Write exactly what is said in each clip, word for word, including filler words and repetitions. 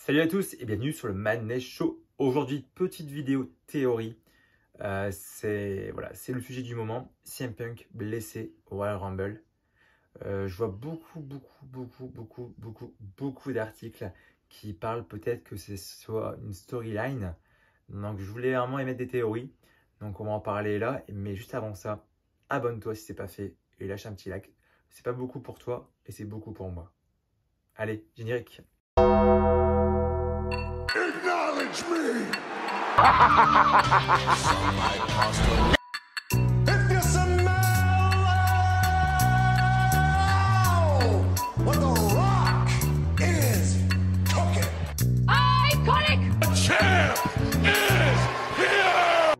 Salut à tous et bienvenue sur le Madness Show. Aujourd'hui, petite vidéo théorie. Euh, c'est voilà, c'est le sujet du moment. C M Punk blessé au Royal Rumble. Euh, je vois beaucoup, beaucoup, beaucoup, beaucoup, beaucoup, beaucoup d'articles qui parlent peut-être que c'est soit une storyline. Donc, je voulais vraiment émettre des théories. Donc, on va en parler là. Mais juste avant ça, abonne-toi si c'est pas fait et lâche un petit like. C'est pas beaucoup pour toi et c'est beaucoup pour moi. Allez, générique. Acknowledge me! If you smell what the rock is cooking. Iconic! The champ is here!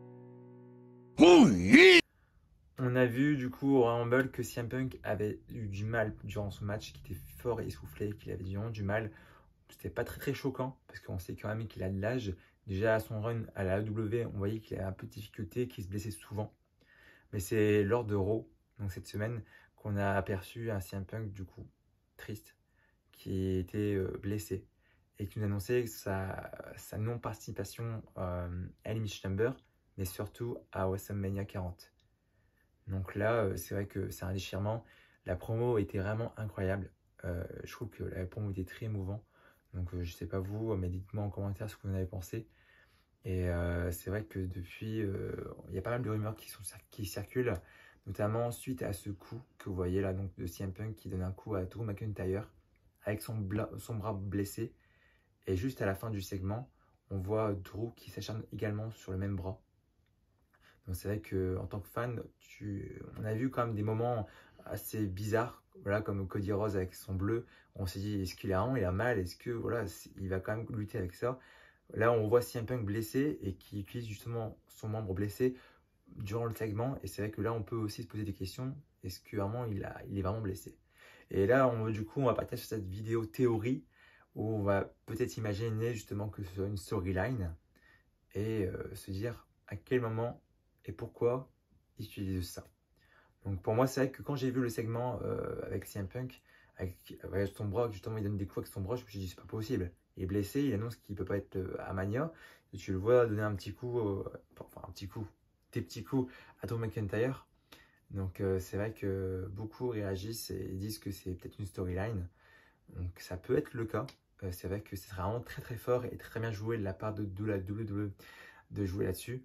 Oh yeah! On a vu du coup au Rumble que C M Punk avait eu du mal durant ce match, qu'il était fort et essoufflé, qu'il avait vraiment du mal. C'était pas très très choquant parce qu'on sait quand même qu'il a de l'âge. Déjà à son run à la A E W, on voyait qu'il avait un peu de difficulté, qu'il se blessait souvent. Mais c'est lors de Raw, donc cette semaine, qu'on a aperçu un C M Punk du coup triste, qui était euh, blessé et qui nous annonçait sa, sa non-participation euh, à Elimination Chamber, mais surtout à WrestleMania quarante. Donc là, euh, c'est vrai que c'est un déchirement. La promo était vraiment incroyable. Euh, je trouve que la promo était très émouvant. Donc euh, je sais pas vous, mais dites-moi en commentaire ce que vous en avez pensé. Et euh, c'est vrai que depuis, euh, il y a pas mal de rumeurs qui, sont, qui circulent, notamment suite à ce coup que vous voyez là, donc de C M Punk qui donne un coup à Drew McIntyre avec son, son bras blessé. Et juste à la fin du segment, on voit Drew qui s'acharne également sur le même bras. Donc c'est vrai qu'en tant que fan, tu... on a vu quand même des moments assez bizarres, voilà, comme Cody Rhodes avec son bleu. On s'est dit, est-ce qu'il est vraiment, il a mal, est-ce que voilà, il va quand même lutter avec ça. Là, on voit C M Punk blessé et qui utilise justement son membre blessé durant le segment. Et c'est vrai que là, on peut aussi se poser des questions. Est-ce que vraiment il, a... il est vraiment blessé? Et là, on, du coup, on va partir sur cette vidéo théorie où on va peut-être imaginer justement que ce soit une storyline et euh, se dire à quel moment et pourquoi ils utilisent ça. Donc pour moi, c'est vrai que quand j'ai vu le segment euh, avec C M Punk, avec, avec son bras, justement il donne des coups avec son bras, je me suis dit c'est pas possible. Il est blessé, il annonce qu'il peut pas être euh, à Mania, et tu le vois donner un petit coup, euh, enfin un petit coup, des petits coups à Drew McIntyre. Donc euh, c'est vrai que beaucoup réagissent et disent que c'est peut-être une storyline. Donc ça peut être le cas. Euh, c'est vrai que c'est vraiment très très fort et très bien joué de la part de, de la W W E de jouer là-dessus.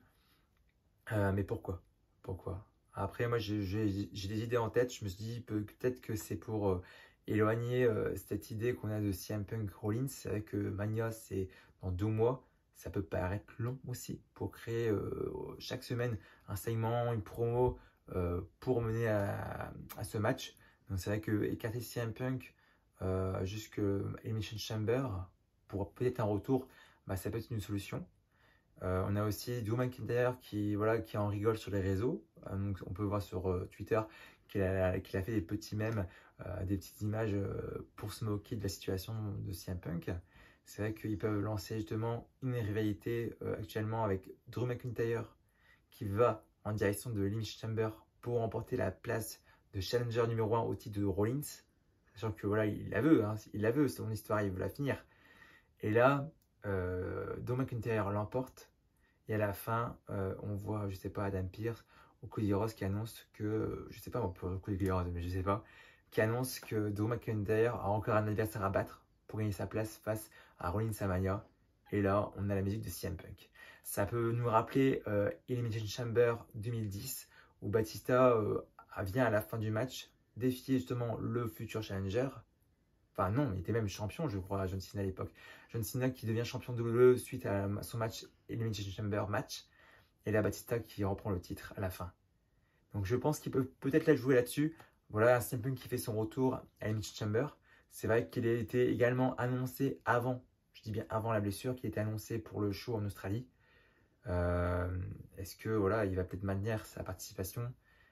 Euh, mais pourquoi? Pourquoi? Après, moi, j'ai des idées en tête. Je me suis dit peut-être que c'est pour euh, éloigner euh, cette idée qu'on a de C M Punk Rollins. C'est vrai que Mania, c'est dans deux mois. Ça peut paraître long aussi pour créer euh, chaque semaine un segment, une promo euh, pour mener à, à ce match. Donc, c'est vrai que écarter C M Punk euh, jusqu'à Elimination Chamber pour peut-être un retour, bah, ça peut être une solution. Euh, on a aussi Drew McIntyre qui, voilà, qui en rigole sur les réseaux. Euh, donc on peut voir sur euh, Twitter qu'il a, qu'il a fait des petits mèmes, euh, des petites images euh, pour se moquer de la situation de C M Punk. C'est vrai qu'ils peuvent lancer justement une rivalité euh, actuellement avec Drew McIntyre qui va en direction de Elimination Chamber pour remporter la place de challenger numéro un au titre de Rollins. Sachant que voilà, il la veut, hein, il la veut, c'est son histoire, il veut la finir. Et là, euh, Drew McIntyre l'emporte. Et à la fin, euh, on voit, je sais pas, Adam Pearce ou Cody Rhodes qui annonce que, je sais pas, on peut Cody Rhodes, mais je sais pas, qui annonce que Drew McIntyre a encore un adversaire à battre pour gagner sa place face à Rollins Mania. Et là, on a la musique de C M Punk. Ça peut nous rappeler euh, Elimination Chamber deux mille dix, où Batista euh, vient à la fin du match défier justement le futur challenger. Enfin non, il était même champion, je crois, à John Cena à l'époque. John Cena qui devient champion de W W E suite à son match Elimination Chamber match. Et là, Batista qui reprend le titre à la fin. Donc je pense qu'il peut peut-être la jouer là-dessus. Voilà, un C M Punk qui fait son retour à Elimination Chamber. C'est vrai qu'il a été également annoncé avant, je dis bien avant la blessure, qui a été annoncé pour le show en Australie. Euh, Est-ce que voilà, il va peut-être maintenir sa participation?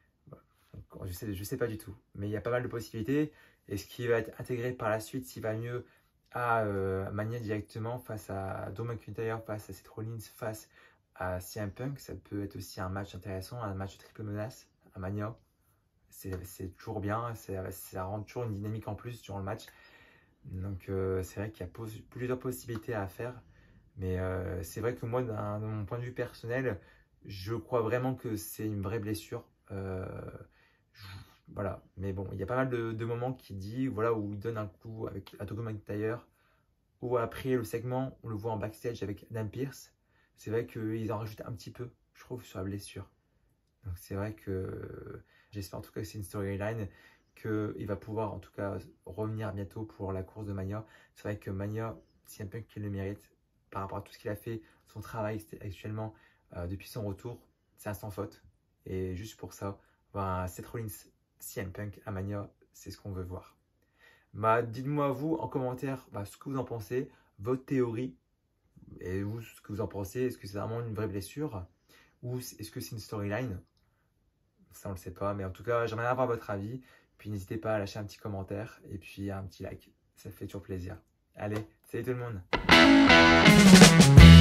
Je sais, je sais pas du tout, mais il y a pas mal de possibilités. Est-ce qu'il va être intégré par la suite, s'il va mieux à euh, Mania directement face à Drew McIntyre, face à Seth Rollins, face à C M Punk? Ça peut être aussi un match intéressant, un match triple menace à Mania. C'est toujours bien, ça rend toujours une dynamique en plus durant le match. Donc euh, c'est vrai qu'il y a pos plusieurs possibilités à faire. Mais euh, c'est vrai que moi, de mon point de vue personnel, je crois vraiment que c'est une vraie blessure. Euh, je, voilà. Mais bon, il y a pas mal de, de moments qui dit, voilà, où il donne un coup avec à Drew McIntyre. Ou après le segment, on le voit en backstage avec Adam Pearce. C'est vrai qu'ils en rajoutent un petit peu, je trouve, sur la blessure. Donc c'est vrai que j'espère en tout cas que c'est une storyline, qu'il va pouvoir en tout cas revenir bientôt pour la course de Mania. C'est vrai que Mania, C M Punk qui le mérite, par rapport à tout ce qu'il a fait, son travail actuellement euh, depuis son retour, c'est un sans faute. Et juste pour ça, bah, Seth Rollins, C M Punk à Mania, c'est ce qu'on veut voir. Bah, dites-moi vous en commentaire bah, ce que vous en pensez, votre théorie, et vous ce que vous en pensez. Est-ce que c'est vraiment une vraie blessure ou est-ce que c'est une storyline? Ça on le sait pas, mais en tout cas j'aimerais avoir votre avis. Puis n'hésitez pas à lâcher un petit commentaire et puis un petit like, ça fait toujours plaisir. Allez, salut tout le monde.